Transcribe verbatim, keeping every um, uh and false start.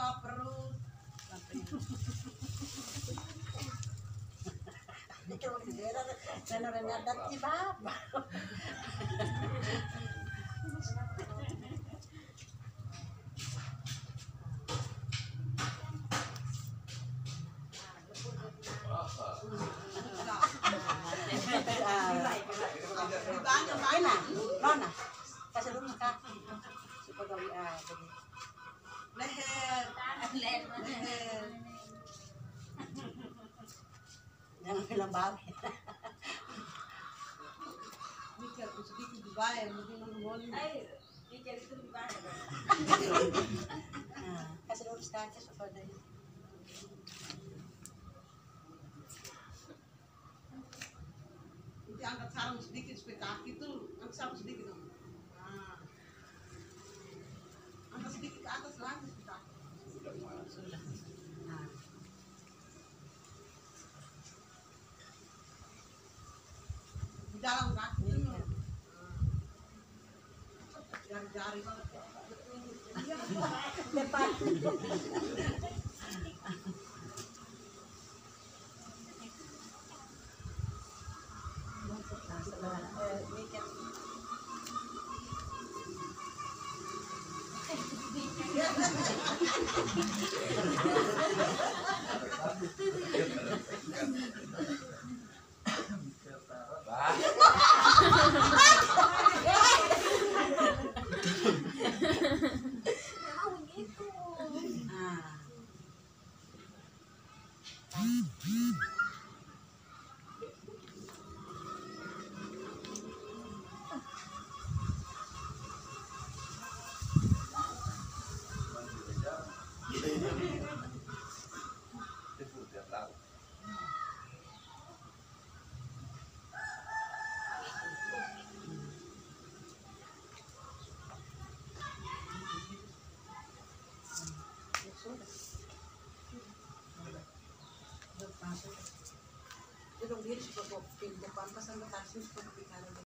buka perut. Ikaw magdidera na nanadat si Baba. Mana? Mana? Pasalong ka. Supagawi ah. Leher. Leher. Leher. Jangan bilang babi. Mikir sedikit dibayar, mungkin ngomong. Ay, mikir itu di mana? Nah, kasih dulu status apa ada. Nanti angkat sarung sedikit supaya kaki tuh, angkat sarung sedikit dong. Nah. Angkat sedikit ke atas lagi supaya kaki. Sudah. Nah. Di dalam kaki tuh. Nah. Jari-jari banget. Depan. Pero diri sa pagpapin ko pampasan na tasis ko